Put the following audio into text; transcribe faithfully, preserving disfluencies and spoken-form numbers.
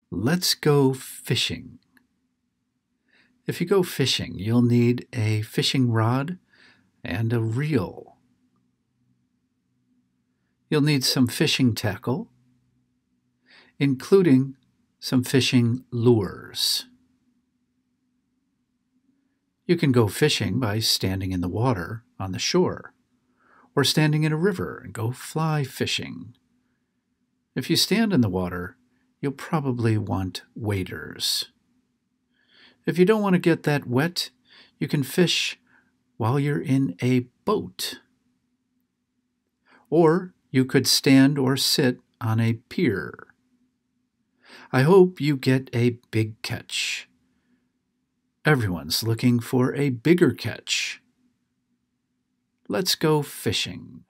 Let's go fishing. If you go fishing, you'll need a fishing rod and a reel. You'll need some fishing tackle, including some fishing lures. You can go fishing by standing in the water on the shore, or standing in a river and go fly fishing. If you stand in the water, you'll probably want waders. If you don't want to get that wet, you can fish while you're in a boat. Or you could stand or sit on a pier. I hope you get a big catch. Everyone's looking for a bigger catch. Let's go fishing.